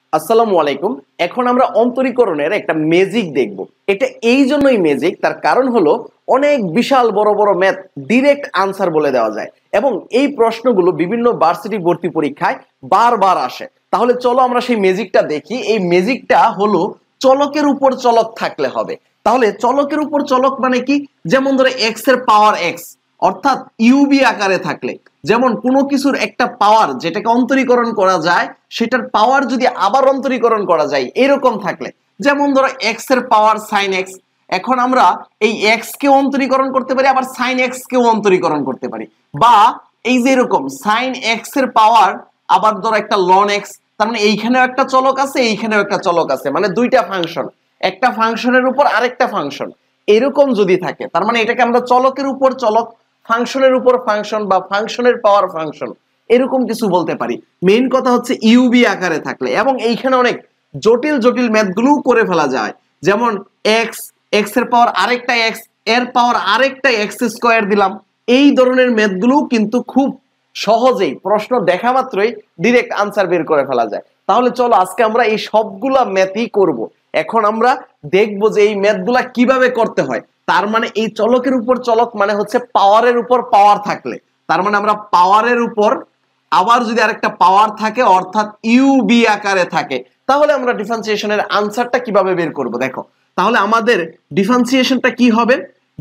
আসসালামু আলাইকুম। এখন আমরা অন্তরীকরণের একটা ম্যাজিক দেখব। এটা এই জন্যই ম্যাজিক, তার কারণ হলো অনেক বিশাল বড় বড় ম্যাথ ডিরেক্ট আনসার বলে দেওয়া যায় এবং এই প্রশ্নগুলো বিভিন্ন ভার্সিটি ভর্তি পরীক্ষায় বারবার আসে। তাহলে চলো আমরা সেই ম্যাজিকটা দেখি। এই ম্যাজিকটা হলো চলকের উপর চলক থাকলে হবে। তাহলে চলকের উপর চলক মানে কি? যেমন ধরে এক্স এর পাওয়ার এক্স, অর্থাৎ ইউবি আকারে থাকলে, যেমন কোনো কিছুর একটা পাওয়ার যেটাকে অন্তরীকরণ করা যায় সেটার পাওয়ার যদি আবার অন্তরীকরণ করা যায় এরকম থাকলে, যেমন ধরো এক্স এর পাওয়ার সাইন এক্স। এখন আমরা এই এক্স কে অন্তরীকরণ করতে পারি, আবার সাইন এক্স কেও অন্তরীকরণ করতে পারি। বা এই যে এরকম সাইন এক্স এর পাওয়ার আবার ধরো একটা লন এক্স, তার মানে এইখানেও একটা চলক আছে, এইখানেও একটা চলক আছে, মানে দুইটা ফাংশন, একটা ফাংশনের উপর আরেকটা ফাংশন এরকম যদি থাকে, তার মানে এটাকে আমরা চলকের উপর চলক, ফাংশনের উপর ফাংশন বা ফাংশনের পাওয়ার ফাংশন এরকম কিছু বলতে পারি। মেইন কথা হচ্ছে ইউবি আকারে থাকলে, এবং এইখানে অনেক জটিল জটিল ম্যাথগুলো করে ফেলা যায়। যেমন এক্স, এক্স এর পাওয়ার আরেকটা এক্স, এর পাওয়ার আরেকটা এক্স স্কয়ার দিলাম। এই ধরনের ম্যাথগুলো কিন্তু খুব সহজেই প্রশ্ন দেখা মাত্রই ডিরেক্ট আনসার বের করে ফেলা যায়। তাহলে চলো আজকে আমরা এই সবগুলা ম্যাথই করব। এখন আমরা দেখবো যে এই ম্যাথগুলা কিভাবে করতে হয়। তার মানে এই চলকের উপর চলক মানে হচ্ছে পাওয়ারের উপর পাওয়ার থাকলে, তার মানে আমরা পাওয়ারের উপর আবার যদি আরেকটা পাওয়ার থাকে অর্থাৎ ইউবি আকারে থাকে, তাহলে আমরা ডিফারেন্সিয়েশনের আনসারটা কিভাবে বের করব দেখো। তাহলে আমাদের ডিফারেন্সিয়েশনটা কি হবে?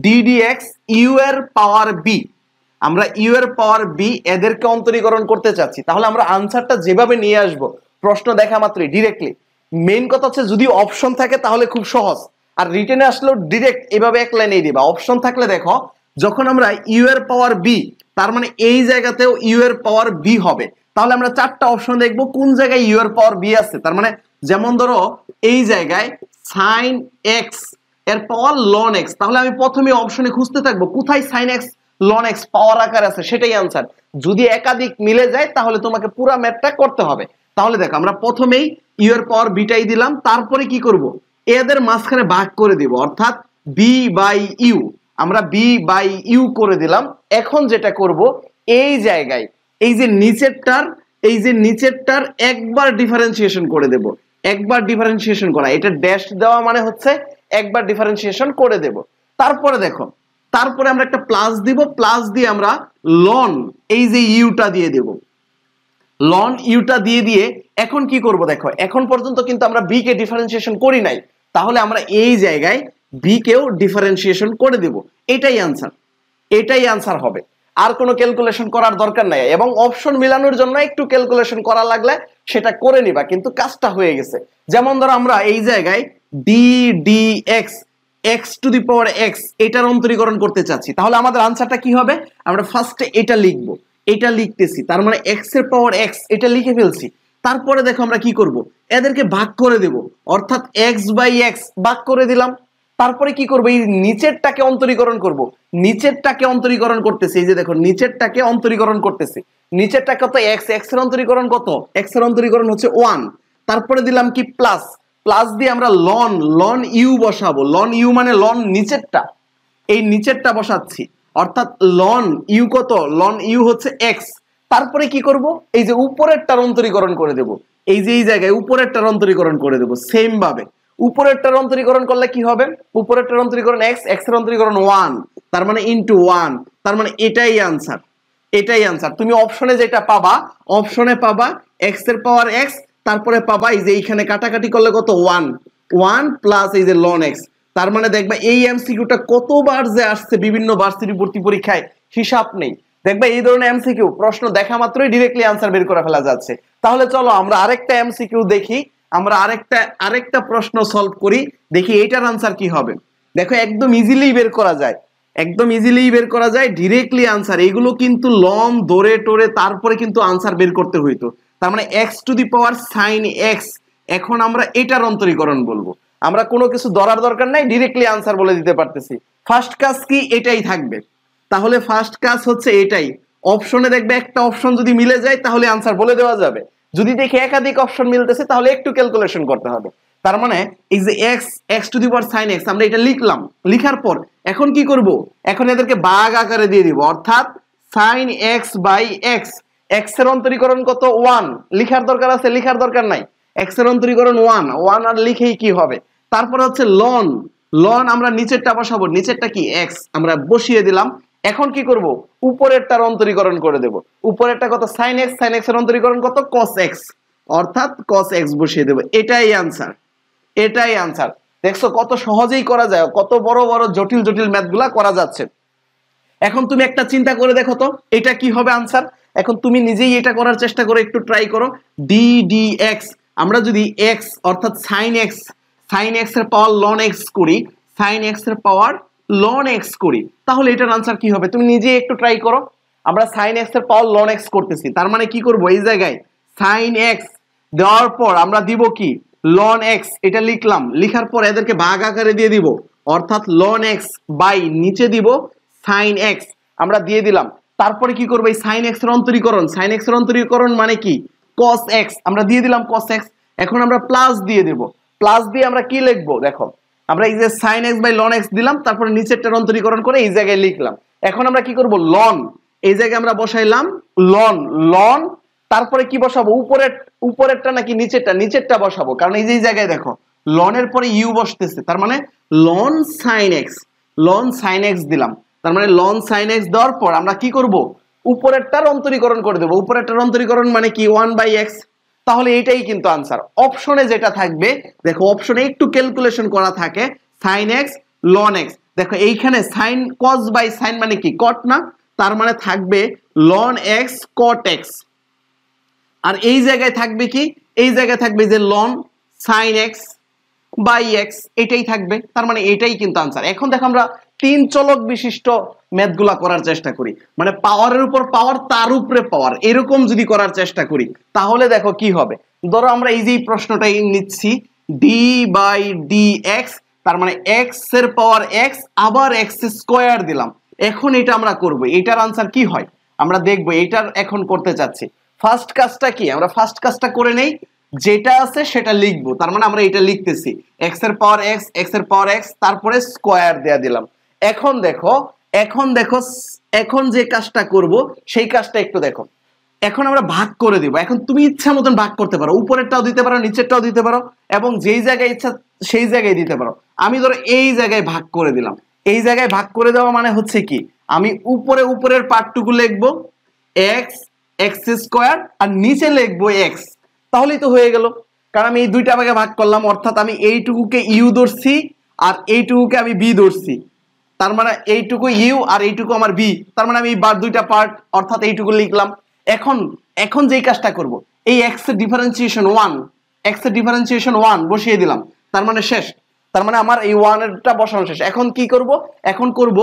ddx ইউ এর পাওয়ার বি, আমরা ইউ এর পাওয়ার বি এদেরকে অন্তরীকরণ করতে চাচ্ছি। তাহলে আমরা আনসারটা যেভাবে নিয়ে আসব প্রশ্ন দেখা মাত্রই ডিরেক্টলি, মেইন কথা হচ্ছে যদি অপশন থাকে তাহলে খুব সহজ, আর রিটেনে আসলেও ডিরেক্ট এভাবে এক লাইনেই দিবা। অপশন থাকলে দেখো, যখন আমরা ইউ এর পাওয়ার বি, তার মানে এই জায়গাতেও ইউ এর পাওয়ার বি হবে। তাহলে আমরা চারটা অপশন দেখবো কোন জায়গায় ইউ এর পাওয়ার বি আছে। তার মানে যেমন ধরো এই জায়গায় সাইন এক্স এর পাওয়ার লন এক্স, তাহলে আমি প্রথমে অপশনে খুঁজতে থাকবো কোথায় sine x ln x power আকার আছে, সেটাই আনসার। যদি একাধিক মিলে যায় তাহলে তোমাকে পুরো ম্যাথটা করতে হবে। তাহলে দেখো আমরা প্রথমেই ইউ এর পাওয়ার বিটাই দিলাম, তারপরে কি করব, এদের মাঝখানে ভাগ করে দিব, অর্থাৎ বি বাই ইউ, আমরা বি বাই ইউ করে দিলাম। এখন যেটা করব, এই জায়গায় এই যে নিচেরটার একবার ডিফারেন্সিয়েশন করে দেব। একবার ডিফারেন্সিয়েশন করা, এটা ড্যাশ দেওয়া মানে হচ্ছে একবার ডিফারেন্সিয়েশন করে দেব। তারপরে দেখো, তারপরে আমরা একটা প্লাস দিব, প্লাস দিয়ে আমরা লন এই যে ইউটা দিয়ে দেব, লন ইউটা দিয়ে এখন কি করব দেখো, এখন পর্যন্ত কিন্তু আমরা বি কে ডিফারেন্সিয়েশন করি নাই, তাহলে আমরা এই জায়গায় বি কেও ডিফারেন্সিয়েশন করে দেব। এটাই আনসার, এটাই আনসার হবে, আর কোনো ক্যালকুলেশন করার দরকার নাই। এবং অপশন মিলানোর জন্য একটু ক্যালকুলেশন করা লাগলে সেটা করে নিবা, কিন্তু কাজটা হয়ে গেছে। যেমন ধরো আমরা এই জায়গায় d d x, x to the power x, এটার অন্তরীকরণ করতে চাচ্ছি। তাহলে আমাদের আনসারটা কি হবে? আমরা ফার্স্টে এটা লিখবো, এটা লিখতেছি, তার মানে এক্স এর পাওয়ার এক্স এটা লিখে ফেলছি। তারপরে দেখো আমরা কি করব, এদেরকে ভাগ করে দেব, অর্থাৎ এক্স বাই এক্স ভাগ করে দিলাম। তারপরে কি করব, এই নিচেরটাকে অন্তরীকরণ করব, নিচেরটাকে অন্তরীকরণ করতেছি, এই যে দেখো নিচেরটাকে অন্তরীকরণ করতেছি। নিচেরটা কত? এক্স, এক্স এর অন্তরীকরণ কত? এক্স এর অন্তরীকরণ হচ্ছে 1। তারপরে দিলাম কি প্লাস, প্লাস দিয়ে আমরা লন লন ইউ বসাবো। লন ইউ মানে লন নিচেরটা, এই নিচেরটা বসাচ্ছি, অর্থাৎ লন ইউ কত? লন ইউ হচ্ছে এক্স। তারপরে কি করব, এই যে উপরেরটার অন্তরীকরণ করে দেব, এই যে এই জায়গায় উপরেরটার অন্তরীকরণ করে দেব। সেম ভাবে উপরেরটার অন্তরীকরণ করলে কি হবে? উপরেরটার অন্তরীকরণ এক্স, এক্স এর অন্তরীকরণ 1, তার মানে ইনটু 1, তার মানে এটাই আনসার, এটাই আনসার। তুমি অপশনে যেটা পাবা, অপশনে পাবা এক্স এর পাওয়ার এক্স, তারপরে পাবা এই যে এইখানে কাটাকাটি করলে কত? 1 1 প্লাস এই যে লন এক্স। তার মানে দেখবা এই এমসিকিউটা কতবার যে আসছে বিভিন্ন ভার্সিটি ভর্তি পরীক্ষায় হিসাব নেই। দেখবা এই ধরনের এমসিকিউ প্রশ্ন দেখা মাত্রই ডিরেক্টলি আনসার বের করে ফেলা যাচ্ছে। তাহলে চলো আমরা আরেকটা এমসিকিউ দেখি, আমরা আরেকটা প্রশ্ন সলভ করি, দেখি এইটার আনসার কি হবে। দেখো একদম ইজিলি বের করা যায়, একদম ইজিলি বের করা যায় ডিরেক্টলি আনসার। এগুলো কিন্তু লং ধরে টোরে তারপরে কিন্তু আনসার বের করতে হইতো। তার মানে x to the power sine x, এখন আমরা এটার অন্তরীকরণ বলবো। আমরা কোনো কিছু ধরার দরকার নাই, ডিরেক্টলি আনসার বলে দিতে পারতেছি। ফার্স্ট কাজ কি? এটাই থাকবে। তাহলে ফার্স্ট কাজ হচ্ছে এটাই। অপশনে দেখবে একটা অপশন যদি মিলে যায় তাহলে আনসার বলে দেওয়া যাবে। যদি দেখি একাধিক অপশন মিলতেছে তাহলে একটু ক্যালকুলেশন করতে হবে। তার মানে এই যে x, x to the power sine x, আমরা এটা লিখলাম। লিখার পর এখন কি করব, এখন এদেরকে ভাগ আকারে দিয়ে দিব, অর্থাৎ sine x by x. X এর অন্তরীকরণ কত? 1। লিখার দরকার আছে? লিখার দরকার নাই। x এর অন্তরীকরণ 1 আর লিখেই কি হবে। তারপরে হচ্ছে লন, লন আমরা নিচেরটা বসাবো, নিচেরটা কি x, আমরা বসিয়ে দিলাম। এখন কি করব, উপরেরটার অন্তরীকরণ করে দেব। উপরেরটা কত, sin x, sin x এর অন্তরীকরণ কত, cos x, অর্থাৎ cos x বসিয়ে দেব। এটাই आंसर, এটাই आंसर। দেখছো কত সহজেই করা যায়, কত বড় বড় জটিল জটিল ম্যাথগুলা করা যাচ্ছে। এখন তুমি একটা চিন্তা করে দেখো তো এটা কি হবে आंसर। এখন তুমি নিজেই এটা করার চেষ্টা করো, একটু ট্রাই করো। d dx, আমরা যদি x অর্থাৎ sin x, sin x এর পাওয়ার ln x করি, sin x এর পাওয়ার ln x করি, তাহলে এটার आंसर কি হবে তুমি নিজেই একটু ট্রাই করো। আমরা sin x এর পাওয়ার ln x করতেছি, তার মানে কি করব, এই জায়গায় sin x দেওয়ার পর আমরা দিব কি ln x, এটা লিখলাম, লিখার পর এদেরকে ভাগ আকারে দিয়ে দিব, অর্থাৎ ln x বাই নিচে দিব sin x, আমরা দিয়ে দিলাম। তারপরে কি করব, এই sin x এর অন্তরীকরণ, sin x এর অন্তরীকরণ মানে কি cos x, আমরা দিয়ে দিলাম cos x। এখন আমরা প্লাস দিয়ে দেব, প্লাস দিয়ে আমরা কি লিখবো দেখো, আমরা এই যে sin x by ln x দিলাম, তারপরে নিচেরটার অন্তরীকরণ করে এই জায়গায় লিখলাম। এখন আমরা কি করব, ln, এই জায়গায় আমরা বসাইলাম ln, ln, তারপরে কি বসাবো, উপরেরটা নাকি নিচেরটা, নিচেরটা বসাবো, কারণ এই যে এই জায়গায় দেখো ln এর পরে u বসতেছে, তার মানে ln sin x, ln sin x দিলাম। তার মানে ln sin x দেওয়ার পর আমরা কি করব, উপরেরটার অন্তরীকরণ করে দেব। উপরেরটার অন্তরীকরণ মানে কি 1/x, তাহলে এটাই কিন্তু आंसर। অপশনে যেটা থাকবে দেখো, অপশনে একটু ক্যালকুলেশন করা থাকে sin x ln x, দেখো এইখানে sin cos বাই sin মানে কি cot না, তার মানে থাকবে ln x cot x, আর এই জায়গায় থাকবে কি, এই জায়গায় থাকবে যে ln sin x by x, এটাই থাকবে, তার মানে এটাই কিন্তু आंसर। এখন দেখো আমরা তিন চলক বিশিষ্ট ম্যাথগুলা করার চেষ্টা করি, মানে পাওয়ারের উপর পাওয়ার, তার উপরে পাওয়ার, এরকম যদি করার চেষ্টা করি তাহলে দেখো কি হবে। ধরো আমরা এই যে প্রশ্নটাই নিচ্ছি d বাই dx, তার মানে x এর পাওয়ার x আবার x স্কয়ার দিলাম। এখন এটা আমরা করব, এটার आंसर কি হয় আমরা দেখব, এটার এখন করতে চাচ্ছি। ফার্স্ট কাজটা কি, আমরা ফার্স্ট কাজটা করে নেই, যেটা আছে সেটা লিখবো, তার মানে আমরা এটা লিখতেছি x এর পাওয়ার x, x এর পাওয়ার x, তারপরে স্কয়ার দেয়া দিলাম। এখন দেখো, এখন যে কাজটা করব সেই কাজটা একটু দেখো। এখন আমরা ভাগ করে দিব, এখন তুমি ইচ্ছা মতন ভাগ করতে পারো, উপরেরটাও দিতে পারো, নিচেরটাও দিতে পারো, এবং যেই জায়গায় ইচ্ছা সেই জায়গায় দিতে পারো। আমি ধরো এই জায়গায় ভাগ করে দিলাম। এই জায়গায় ভাগ করে দেওয়া মানে হচ্ছে কি, আমি উপরের পার্টটুকু লিখবো x, x স্কয়ার, আর নিচে লিখবো x, তাহলেই তো হয়ে গেল। কারণ আমি এই দুইটা ভাগে ভাগ করলাম, অর্থাৎ আমি এইটুকুকে ইউ ধরছি আর এইটুকুকে আমি বি ধরছি, তার মানে এইটুকু ইউ আর এইটুকু আমার বি, তার মানে আমি দুইটা পার্ট অর্থাৎ এইটুকু লিখলাম। এখন যেই কাজটা করব, এই x এর ডিফারেন্সিয়েশন 1, x এর ডিফারেন্সিয়েশন 1 বসিয়ে দিলাম, তার মানে শেষ, তার মানে আমার এই 1 এরটা বসানো শেষ। এখন কি করব, এখন করব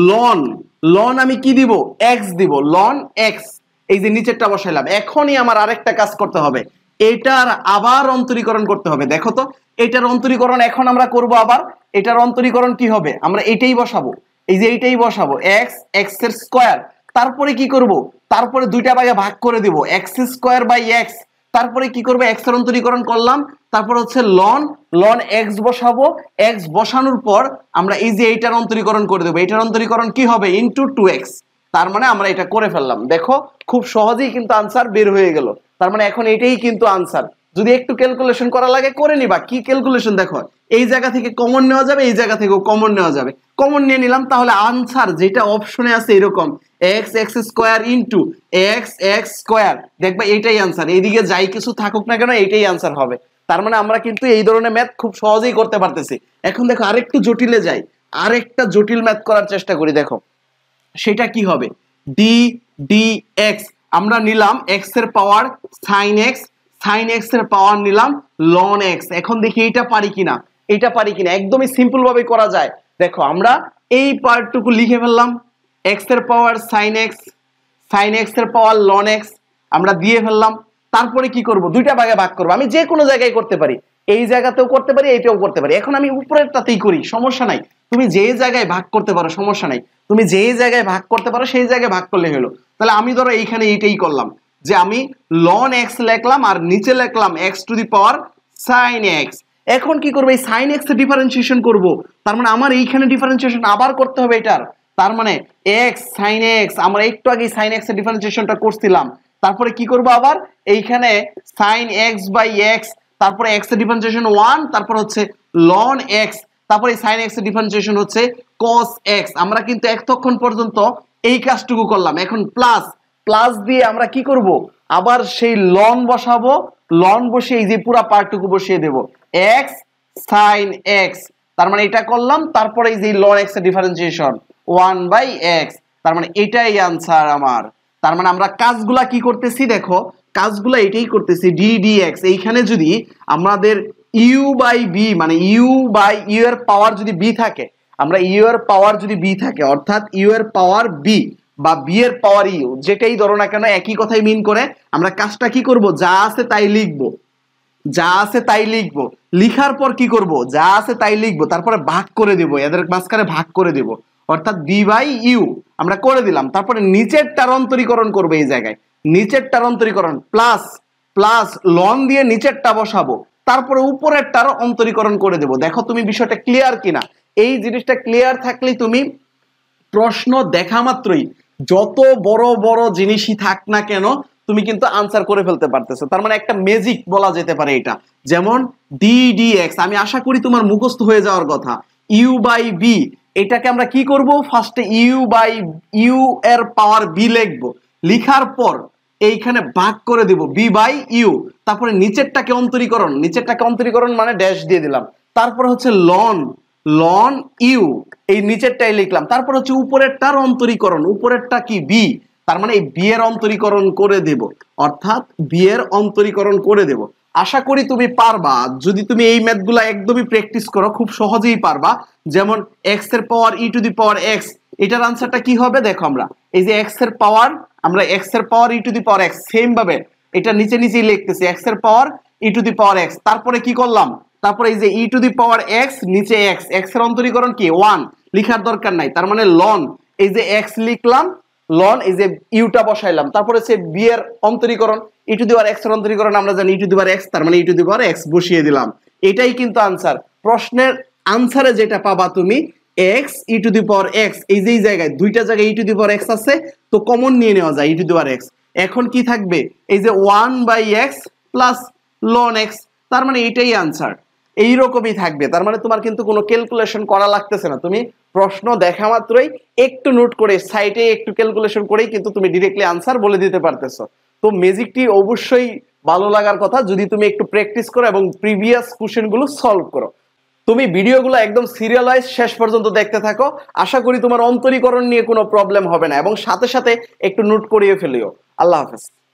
ln আমি কি দিব, x দিব, ln x, এই যে নিচেরটা বসাইলাম। এখনই আমার আরেকটা কাজ করতে হবে, এটার আবার অন্তরীকরণ করতে হবে। দেখো তো এটার অন্তরীকরণ এখন আমরা করব, আবার এটার অন্তরীকরণ কি হবে, আমরা এটাই বসাবো, এই যে এইটাই বসাবো x, x এর স্কয়ার, তারপরে কি করব, তারপরে দুইটা ভাগে ভাগ করে দিব x স্কয়ার বাই x, তারপরে কি করব, x এর অন্তরীকরণ করলাম, তারপর হচ্ছে ln x বসাবো, x বসানোর পর আমরা এই যে এইটার অন্তরীকরণ করে দেব, এইটার অন্তরীকরণ কি হবে ইনটু 2x, তার মানে আমরা এটা করে ফেললাম। দেখো খুব সহজেই কিন্তু आंसर বের হয়ে গেল, তার মানে এখন এটাই কিন্তু आंसर। যদি একটু ক্যালকুলেশন করা লাগে করে নিবা। কি ক্যালকুলেশন দেখো, এই জায়গা থেকে কমন নেওয়া যাবে, এই জায়গা থেকেও কমন নেওয়া যাবে, কমন নিয়ে নিলাম, তাহলে आंसर যেটা অপশনে আছে এরকম x x square into x x square, দেখবা এটাই आंसर। এইদিকে যাই কিছু থাকুক না কেন এটাই आंसर হবে। তার মানে আমরা কিন্তু এই ধরনের ম্যাথ খুব সহজেই করতে পারতেছি। এখন দেখো আরেকটু জটিলে যাই, আরেকটা জটিল ম্যাথ করার চেষ্টা করি। দেখো সেটা কি হবে, d dx, আমরা নিলাম x এর পাওয়ার sin x, sin x এর পাওয়ার নিলাম ln x। এখন দেখি এটা পারি কিনা, এটা পারি কিনা, একদমই সিম্পল ভাবে করা যায়। দেখো আমরা এই পার্টটুকু লিখে ফেললাম, x এর পাওয়ার sin x, sin x এর পাওয়ার ln x আমরা দিয়ে ফেললাম। তারপরে কি করব, দুইটা ভাগে ভাগ করব। আমি যে কোনো জায়গায় করতে পারি, এই জায়গাতেও করতে পারি, এইটাও করতে পারি। এখন আমি উপরেরটাতেই করি, সমস্যা নাই, তুমি যে জায়গায় ভাগ করতে পারো সমস্যা নাই, তুমি যে জায়গায় ভাগ করতে পারো সেই জায়গায় ভাগ করলে হলো। তাহলে আমি ধরো এইখানে এইটাই করলাম, যে আমি ln x লিখলাম আর নিচে লিখলাম x to the power sin x। এখন কি করব, এই sin x এর ডিফারেন্সিয়েশন করব, তার মানে আমার এইখানে ডিফারেন্সিয়েশন আবার করতে হবে এটার, তার মানে x sin x, আমরা একটু আগে sin x এর ডিফারেন্সিয়েশনটা করছিলাম। তারপরে কি করব, আবার এইখানে sin x বাই x, তারপরে x এর ডিফারেন্সিয়েশন 1, তারপর হচ্ছে ln x, তারপরে sin x এর ডিফারেন্সিয়েশন হচ্ছে cos x। আমরা কিন্তু এতক্ষণ পর্যন্ত এই কাজটুকু করলাম। এখন প্লাস দিয়ে আমরা কি করব, আবার সেই ln বসাবো, ln বসে এই যে পুরো পার্টটুকু বসিয়ে দেব x sin x, তার মানে এটা করলাম। তারপরে এই যে ln x এর ডিফারেন্সিয়েশন 1/x, তার মানে এটাই आंसर আমার। তার মানে আমরা কাজগুলা কি করতেছি, দেখো কাজগুলা এটাই করতেছি d dx। এইখানে যদি আমাদের u/b মানে u এর পাওয়ার যদি b থাকে, আমরা u এর পাওয়ার যদি b থাকে, অর্থাৎ u এর পাওয়ার b বা b এর পাওয়ার u, যেটাই ধরো না কেন একই কথাই মিন করে, আমরা কাজটা কি করব, যা আছে তাই লিখবো, যা আছে তাই লিখবো। লিখার পর কি করব, যা আছে তাই লিখবো, তারপরে ভাগ করে দেব, এদের মাঝখানে ভাগ করে দেব, অর্থাৎ b/u আমরা করে দিলাম। তারপরে নিচেরটার অন্তরীকরণ করবে, এই জায়গায় নিচেরটার অন্তরীকরণ প্লাস ln দিয়ে নিচেরটা বসাবো, তারপরে উপরেরটার অন্তরীকরণ করে দেব। দেখো তুমি বিষয়টা ক্লিয়ার কিনা। এই জিনিসটা ক্লিয়ার থাকলেই তুমি প্রশ্ন দেখা মাত্রই যত বড় বড় জিনিসই থাক না কেন তুমি কিন্তু আনসার করে ফেলতে পারতেছো। তার মানে একটা ম্যাজিক বলা যেতে পারে এটা। যেমন ddx, আমি আশা করি তোমার মুখস্থ হয়ে যাওয়ার কথা। u/b, এটাকে আমরা কি করব, ফার্স্টে u এর পাওয়ার b লিখবো, লিখার পর এইখানে ভাগ করে দেব b/u, তারপরে নিচেরটাকে অন্তরীকরণ মানে ড্যাশ দিয়ে দিলাম, তারপর হচ্ছে ln u, এই নিচেরটাই লিখলাম, তারপর হচ্ছে উপরেরটার অন্তরীকরণ, উপরেরটা কি b, তার মানে এই b এর অন্তরীকরণ করে দেব, অর্থাৎ b এর অন্তরীকরণ করে দেব। আশা করি তুমি পারবা, যদি তুমি এই ম্যাথগুলো একদমই প্র্যাকটিস করো খুব সহজেই পারবা। যেমন x এর পাওয়ার e⁻x, এটার আনসারটা কি হবে দেখো, আমরা এই যে x এর পাওয়ার e⁻x, সেম ভাবে এটা নিচেই লিখতেছি x এর পাওয়ার e⁻x, তারপরে কি করলাম, তারপরে এই যে e⁻x নিচে x এর অন্তরীকরণ কি 1, লিখার দরকার নাই, তার মানে ln, এই যে x লিখলাম, ln এই যে ইউটা বসাইলাম, তারপরে হচ্ছে b এর অন্তরীকরণ e⁻x এর অন্তরীকরণ আমরা জানি e⁻x, তার মানে e⁻x বসিয়ে দিলাম। এটাই কিন্তু আনসার। প্রশ্নের আনসারে যেটা পাবা তুমি x e⁻x, এই যে জায়গায় দুইটা জায়গায় e⁻x আছে, তো কমন নিয়ে নেওয়া যায় e⁻x। এখন কি থাকবে, এই যে 1/x প্লাস ln x, তার মানে এটাই আনসার। এইরকমই থাকবে। তার মানে তোমার কিন্তু কোনো ক্যালকুলেশন করা লাগতেছে না, তুমি প্রশ্ন দেখা মাত্রই একটু নোট করে সাইডে একটু ক্যালকুলেশন করেই কিন্তু তুমি ডিরেক্টলি আনসার বলে দিতে পারতেছো। তো ম্যাজিকটি অবশ্যই ভালো লাগার কথা যদি তুমি একটু প্র্যাকটিস করো এবং প্রিভিয়াস কোশ্চেনগুলো সলভ করো। তুমি ভিডিওগুলো একদম সিরিয়ালাইজ শেষ পর্যন্ত দেখতে থাকো, আশা করি তোমার অন্তরীকরণ নিয়ে কোনো প্রবলেম হবে না, এবং সাথে সাথে একটু নোট করিয়ে ফেলিও। আল্লাহ হাফেজ।